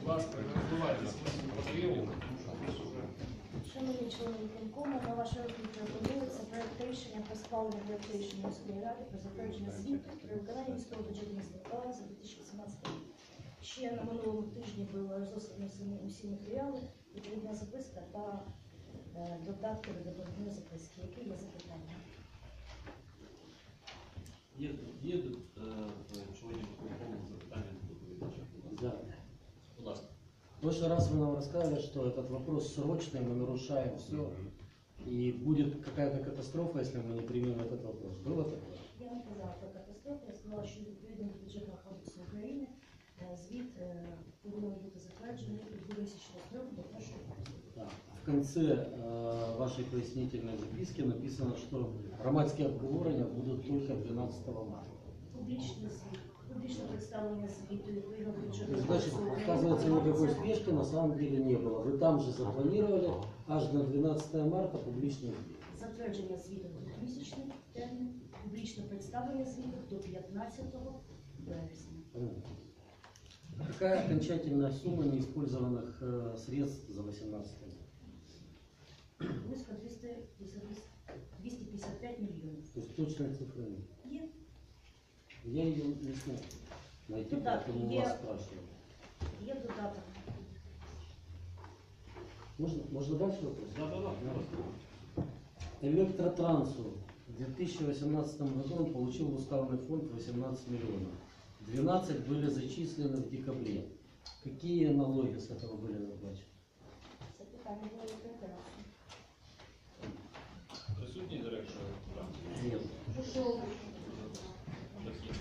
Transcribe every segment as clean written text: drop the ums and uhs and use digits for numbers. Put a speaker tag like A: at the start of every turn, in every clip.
A: ласка, розвивайте смисл потребу.
B: Шановні члени виконкому, на ваш розгляд пропонується проект рішення про схвалення проекту рішення міської ради про затвердження звіту при виконанні міського бюджетного плану за 2017 рік. Ще на минулому тижні було розослані усі матеріали, відповідна записка та додатки до доповідної записки. Які є запитання?
A: Є членів виконкому запитання до доповідача?
C: Да.
A: Будь ласка.
C: В прошлый раз вы нам рассказывали, что этот вопрос срочный, мы нарушаем все, и будет какая-то катастрофа, если мы не примем этот вопрос. Было такое?
B: Я не казала про катастрофу, я сказала, що відповідно до бюджетного кодексу України звіт повинен бути затверджений у 2004 року до 1 грудня.
C: Да. В конце вашей пояснительной записки написано, что громадские обговорения будут только 12 марта.
B: Публічний звіт, публічне представлення звіту відповідно до
C: То
B: бюджетного
C: есть, значит,
B: кодексу України.
C: оказывается, никакой спешки на самом деле не было. Вы там же запланировали аж на 12 марта публичный звіт.
B: Затвердження звіту до 2000 термін, публічне представлення звіту до 15 вересня.
C: Понятно. Какая окончательная сумма неиспользованных средств за 2018 год?
B: Близько 255 мільйонів.
C: То есть точной цифры нет.
B: Є.
C: Я ее не смог найти,
B: Ну да,
C: поэтому
B: я-
C: вас спрашиваю.
B: Є додаток.
C: Можно дальше вопрос?
A: Да.
C: Электротрансу в 2018 году он получил в уставный фонд 18 миллионов. 12 были зачислены в декабре. Какие налоги с этого были заплачены?
B: Це питання було відкрите.
A: Присутній директор транспорту?
C: Нет.
A: Дохід.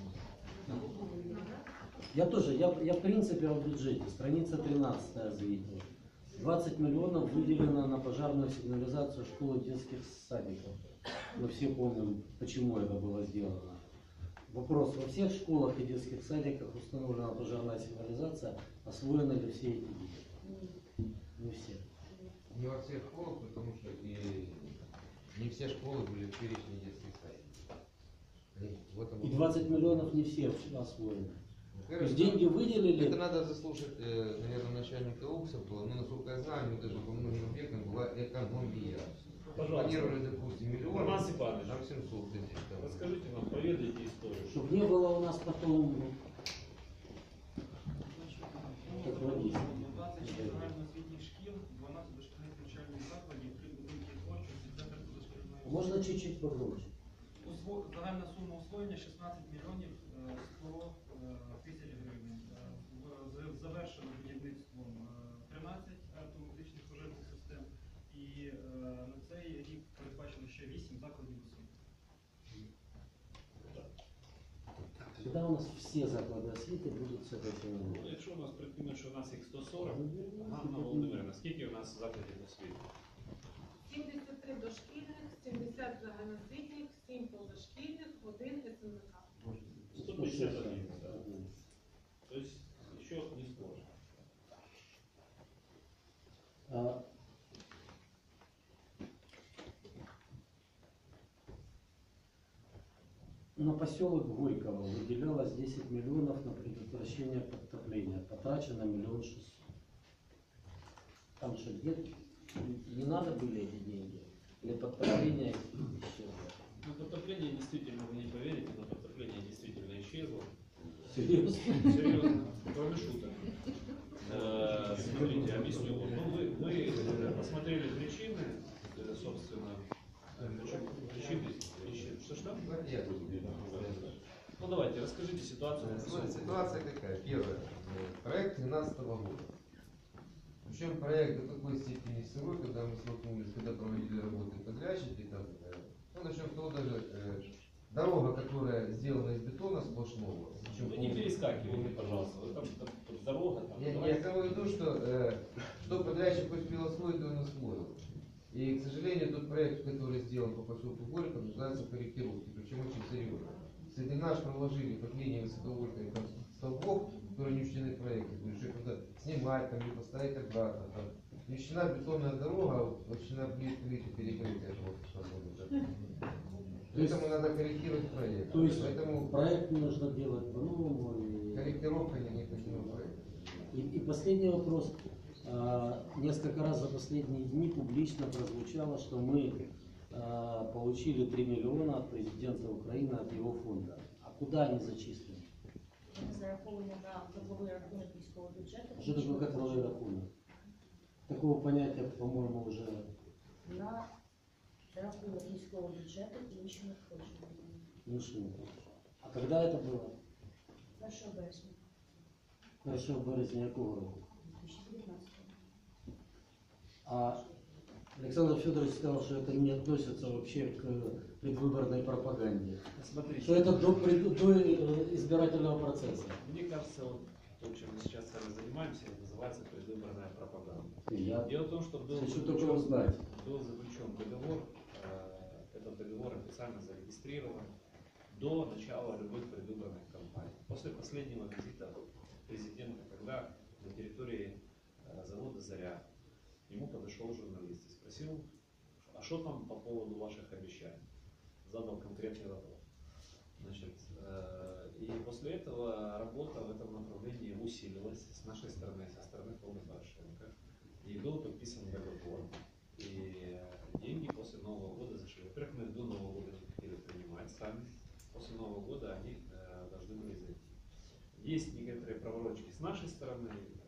C: Я тоже, я в принципе о бюджете. Страница 13 звіту. 20 миллионов выделено на пожарную сигнализацию школ и детских садиков. Мы все помним, почему это было сделано. Вопрос: во всех школах и детских садиках установлена пожарная сигнализация, освоены ли все эти деньги? Не все.
D: Не во всех школах, потому что и не все школы были в перечне детских садиков.
C: И 20 миллионов не все освоены. То есть
D: Во-первых,
C: деньги выделили.
D: это надо заслушать, наверное, начальника УКСа было, но насколько я знаю, мы даже по многим объектам была экономия.
A: Пожалуйста.
D: Планировали, допустим, миллион,
A: Роман Степанович,
D: там 700 тысяч. Там.
A: расскажите нам, поведайте историю.
C: Чтобы не было у нас потом как водится.
E: 26 загальноосвітніх шкіл, 12 дошкільних навчальних закладів, 3 будинки творчості, центр дошкільної
C: Можно чуть-чуть погромче.
E: Загальна сума освоєння 16 мільйонів 100 тисяч гривень. Завершено будівництвом 13 автоматичних пожежних систем і на цей рік передбачено ще 8 закладів освіти.
C: Когда у нас все заклади освіти будуть з этой фінансової?
A: Ну, якщо у нас прикинуть, що у нас їх 140, Ганна Володимирівна, скільки у нас закладів освіти?
F: 73 дошкільних, 70 загальноосвітніх, 7 позашкільних, 1 СМК.
A: 151, да. То есть еще не сложно.
C: На поселок Горького выделялось 10 миллионов на предотвращение подтопления. Потрачено 1 600 000. Там что, нет? Не надо были эти деньги? Или подтопление исчезло?
A: Ну, потопление действительно, вы не поверите, но потопление действительно исчезло.
C: Серьезно?
A: Серьезно, кроме шуток. Смотрите, объясню. Ну, вы посмотрели причины, собственно, причины. Что? Ну давайте, расскажите ситуацию.
D: Ситуация какая? Первое. Проект 2012 года. Причем проект до такой степени сырой, когда мы столкнулись, когда проводили работы подрядчики, там, ну, начнем с того, даже дорога, которая сделана из бетона сплошного.
A: Вы не перескакивайте, пожалуйста. Вы там дорога. Там,
D: Я к тому веду, что подрядчик успел освоить, он освоил. И, к сожалению, тот проект, который сделан по поселку Горького, нуждается в корректировке, причем очень серьезно. Среди нас проложили под линией высоковольтных столбов, которые не учтены в проекте, то есть куда снимать, там, либо ставить обратно. Там. Не учтена бетонная дорога, учтена плитка перекрытия. Поэтому надо корректировать проект.
C: То есть
D: Поэтому
C: проект нужно делать по-новому?
D: корректировка необходима проекта.
C: И последний вопрос. Несколько раз за последние дни публично прозвучало, что мы получили 3 миллиона от президента Украины, от его фонда. А куда они зачислены?
B: Вони зараховані на кадровий рахунок міського бюджету.
C: Что такое кадровый рахунок? Такого понятия, по-моему, уже
B: На рахунок міського бюджету інші надходження.
C: не шло. А когда это было?
B: 1 березня
C: 1 березня якого року?
B: 2019
C: А Александр Федорович сказал, что это не относится вообще к предвыборной пропаганде.
A: Смотрите,
C: Что это до избирательного процесса.
A: мне кажется, вот то, чем мы сейчас с вами занимаемся, это называется предвыборная пропаганда.
C: Я
A: Дело в том, что
C: хочу только узнать.
A: был заключен договор, этот договор официально зарегистрирован до начала любых предвыборных кампаний. После последнего визита президента, когда на территории завода «Заря» ему подошел журналист и спросил, а что там по поводу ваших обещаний? Задал конкретный вопрос. Значит, и после этого работа в этом направлении усилилась с нашей стороны, со стороны фонда Порошенко. И был подписан договор. И деньги после Нового года зашли. Во-первых, мы до Нового года не хотели принимать сами. После Нового года они должны были зайти. Есть некоторые проворочки с нашей стороны.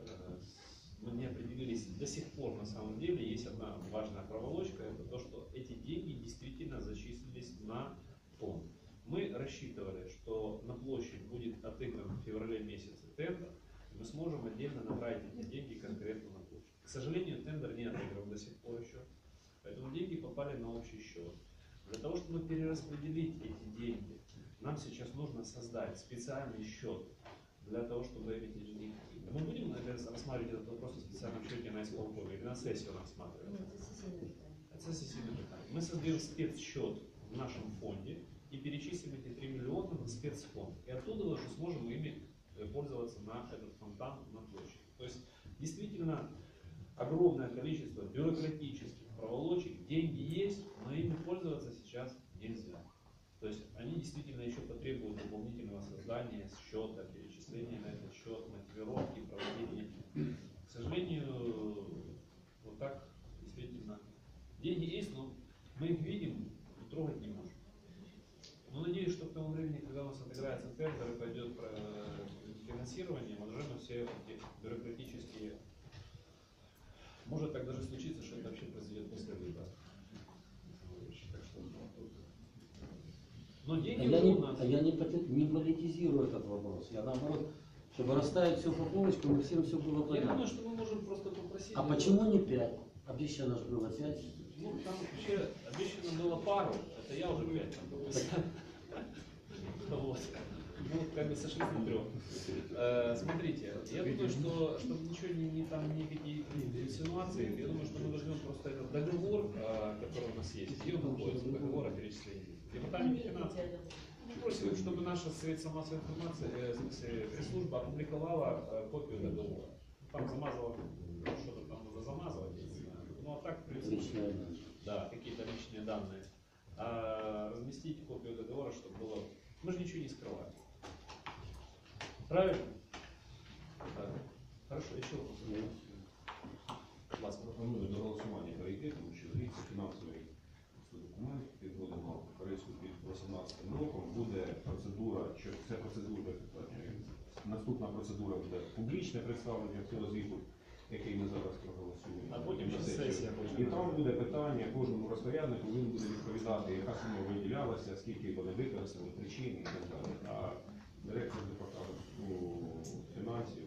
A: Мы не определились до сих пор, на самом деле. Есть одна важная проволочка. Это то, что эти деньги действительно зачислились на фонд. Мы рассчитывали, что на площадь будет отыгран в феврале месяце тендер. Мы сможем отдельно направить эти деньги конкретно на площадь. К сожалению, тендер не отыгран до сих пор еще. Поэтому деньги попали на общий счет. Для того, чтобы перераспределить эти деньги, нам сейчас нужно создать специальный счет для того, чтобы эти деньги... Мы будем рассматривать этот вопрос в специальном счете на исполкоме или на сессию рассматривать?
B: Ні, це сесійне питання.
A: Это сессийное питание. Мы создаем спецсчет в нашем фонде и перечислим эти 3 миллиона в спецфонд. И оттуда уже сможем ими пользоваться на этот фонтан на площади. То есть действительно огромное количество бюрократических проволочек, деньги есть, но ими пользоваться сейчас нельзя. То есть они действительно еще потребуют дополнительного создания счета, перечисления на этот счет, мотивировки, проведения. К сожалению, вот так действительно деньги есть, но мы их видим и трогать не можем. Но надеюсь, что к тому времени, когда у нас отыграется тендер и пойдет финансирование, уже мы все эти бюрократические... Может так даже случиться, что это вообще произойдет после выборов. Так что, но деньги у нас...
C: Я не политизирую этот вопрос. Я наоборот, чтобы расставить все по полочкам, и всем все было
A: Я
C: понятно.
A: думаю, что мы можем просто попросить...
C: А почему не 5? Обещано же было 5.
A: Ну, там вообще обещано было пару, это я уже 5 там допустил. Вот. Ну, как бы сошлись на 3. Смотрите, я думаю, что чтобы ничего там никакие инсинуации, я думаю, что мы возьмем просто этот договор, который у нас есть, где он находится, договор о перечислении. Департамент финансов. Мы просим, чтобы наша средства массовой информации, пресс-служба опубликовала копию договора. Там замазала, что-то там надо замазывать, я не знаю. Ну а так, в принципе,
C: Личные данные.
A: да, какие-то личные данные. Разместить копию договора, чтобы было... Мы же ничего не скрываем. Правильно? Да. Хорошо, еще вопрос. Ласка.
G: Пропоную до голосування перейти, тому що дивіться, фінансовий документ підводимо корейську під 18 роком. Буде процедура, що це процедура, наступна процедура буде публічне представлення цього звіту, який ми зараз проголосуємо.
A: А потім
G: на
A: ще
G: сесію.
A: сесія буде.
G: І там буде питання, кожному розпоряднику він буде відповідати, яка сума виділялася, скільки вони використали, причини і так далі. А директор департаменту фінансів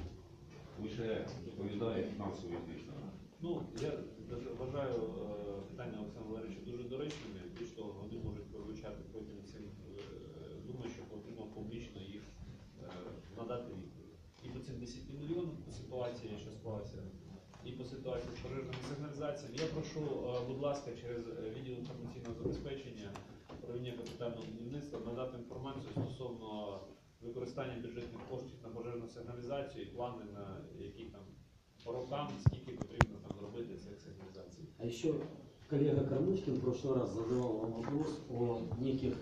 G: лише доповідає фінансові звіти.
A: Ну, я вважаю питання Олександра Валерійовича дуже доречними, і що вони можуть прозвучати потім цим. Думаю, що потрібно публічно їх надати відповідь. І по цим 10 мільйонам, по ситуації, що склалася, і по ситуації з пожежними сигналізаціями. Я прошу, будь ласка, через відділ інформаційного забезпечення управління капітального будівництва надати інформацію стосовно використання бюджетних коштів на пожежну сигналізацію і плани на які там по рокам, скільки потрібно там зробити цих сигналізацій.
C: А еще коллега Кормушкин в прошлый раз задавал вам вопрос о неких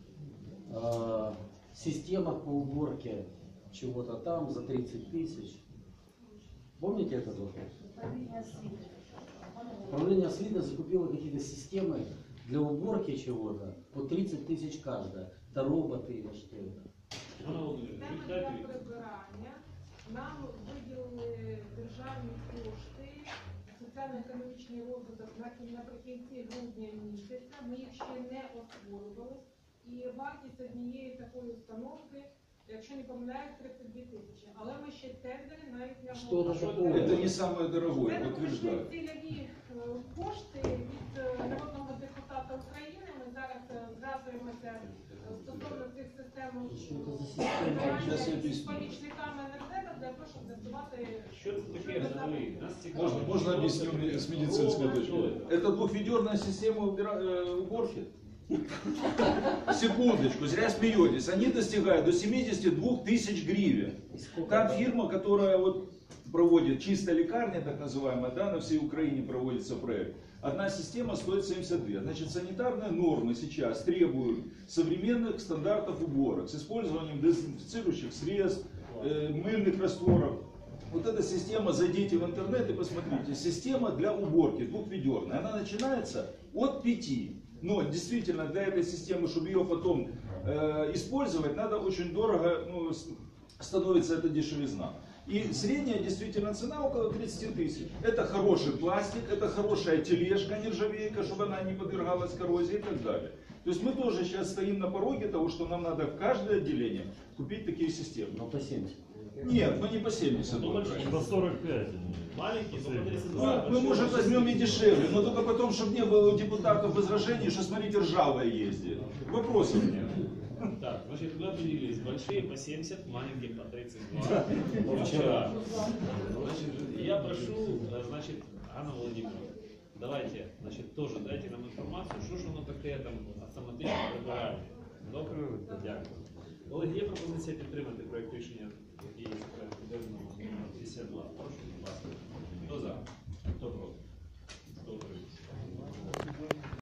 C: системах по уборке чего-то там за 30 тысяч. Помните этот вопрос?
B: Управління освіти.
C: Управление освиты закупило какие-то системы для уборки чего-то по 30 тысяч каждая. Это роботы или что это?
A: Анна Володимирівна,
F: Система
A: ви
F: для
A: дайте відповідь.
F: прибирання. Нам виділили державні кошти, соціально-економічний розвиток наприкінці грудня місяця. Ми їх ще не освоювали. І вартість однієї такої установки, якщо не помиляюсь, 32 тисячі. Але ми ще тендери навіть не
C: Что это
F: оголошували.
C: такое?
H: Это не самое дорогое,
F: Це
H: подтверждаю.
F: цільові кошти від народного депутата України. Ми зараз зв'язуємося стосовно цих систем
H: Щас я об'ясню.
F: з помічниками енергетика для того, щоб з'ясувати,
A: Що це таке взагалі? Нас цікавить,
H: Можно
A: що
H: объясню
A: це
H: с медицинской
A: робот,
H: точки?
A: що це?
H: Это двухведерная система уборки. Секундочку, зря смеетесь. Они достигают до 72 тысяч гривен. Там фирма, которая вот проводит чисто лекарня, так называемая, да, на всей Украине проводится проект. Одна система стоит 72. Значит, санитарные нормы сейчас требуют современных стандартов уборок с использованием дезинфицирующих средств, мыльных растворов. Вот эта система, зайдите в интернет и посмотрите, система для уборки двухведерная. Она начинается от 5. Но действительно для этой системы, чтобы ее потом использовать, надо очень дорого, ну, становится эта дешевизна. И средняя действительно цена около 30 тысяч. Это хороший пластик, это хорошая тележка нержавейка, чтобы она не подвергалась коррозии и так далее. То есть мы тоже сейчас стоим на пороге того, что нам надо в каждое отделение купить такие системы.
C: Но по 70.
H: Нет, мы не по 70
A: Ну,
H: будем
A: большие.
H: брать.
I: По 45.
A: Маленький, по 32.
H: Ну, мы,
A: большой,
H: может,
A: по
H: возьмем и
A: 60.
H: дешевле, но только потом, чтобы не было у депутатов возражений, что, смотрите, ржавая ездит. Вопросов нет.
A: Так, значит, мы определились. Большие по 70, маленькие по 32. Вчера. Значит, я прошу, значит, Анна Владимировна, давайте, значит, тоже дайте нам информацию, що ж воно таке там автоматичне прибирання. Добре? Дякую. Колеги, є пропозиція підтримати проект рішення, який є в порядку денному номер